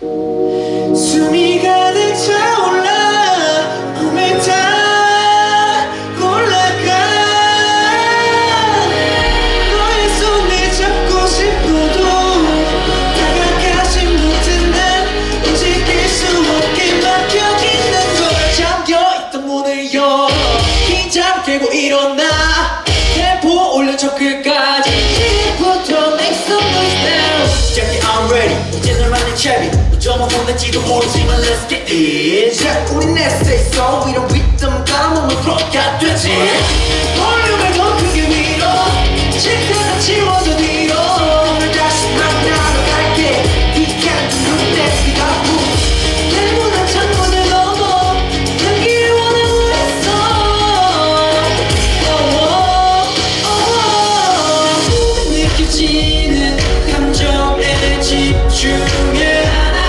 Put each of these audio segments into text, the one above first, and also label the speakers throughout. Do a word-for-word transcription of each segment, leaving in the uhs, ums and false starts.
Speaker 1: 숨이 가득 차올라 꿈에 다 올라가 너의 손을 잡고 싶어도 다가가지 못해 난 움직일 수 없게 막혀있는 거야. 잠겨있던 문을 열어 긴장 깨고 일어나 템포 올려 저 끝까지 지금부터 make some noise now. Jackie I'm ready 이제 널 만난 채비 어쩌면 혼날지도 모르지만 let's get it. 자 우린 let's stay so we don't beat them 까먹으면 프로가 되지. 볼륨을 더 크게 밀어 실패가 지워져 뒤로 오늘 다시 만나러 갈게. We can do that without you. 내문한 창문을 넘어 향기를 원하고 있어. 느껴지는 감정에 집중해.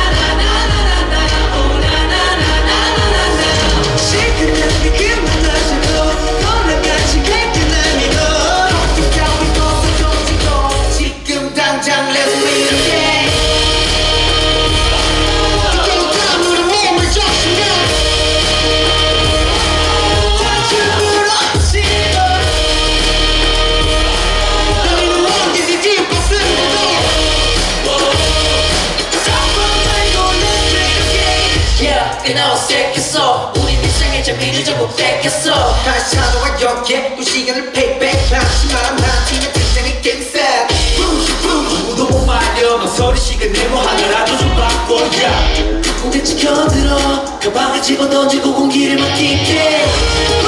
Speaker 1: 시큰한 게 그만하셔도 올라가지 갈게 난 믿어. 따위 벗어 던지고 지금 당장 let's meet again. 감으로 몸을 적시면 다시 불러지고 너희는 원기지 뒷받침도 Yeah, 꽤나 어색했어. 우린 일상의 재미를 전부 뺏겼어. 다시 찾아와 여기에 또 시간을 payback. 방심하면 한 팀의 등장이 game set. 누구도 못 말려 망설이 시간 내고 하더라도 좀 바꿔. Yeah. 대체 견들어 가방을 집어던지고 공기를 막힐게.